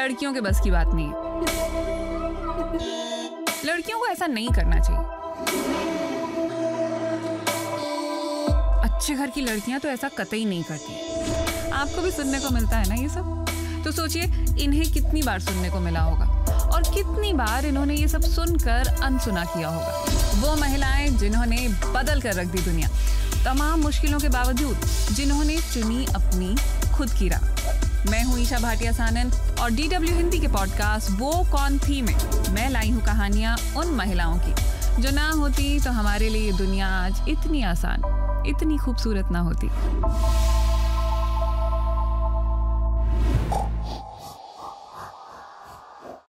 लड़कियों के बस की बात नहीं है। लड़कियों को ऐसा नहीं करना चाहिए। अच्छे घर की लड़कियां तो ऐसा कतई नहीं करती। आपको भी सुनने को मिलता है ना ये सब? तो सोचिए इन्हें कितनी बार सुनने को मिला होगा और कितनी बार इन्होंने ये सब सुनकर अनसुना किया होगा। वो महिलाएं जिन्होंने बदल कर रख दी दुनिया, तमाम मुश्किलों के बावजूद जिन्होंने चुनी अपनी खुद की राह। मैं हूं ईशा भाटिया सानन और DW हिंदी के पॉडकास्ट वो कौन थी में मैं लाई हूं कहानियां उन महिलाओं की जो ना होती तो हमारे लिए ये दुनिया आज इतनी आसान, इतनी खूबसूरत ना होती।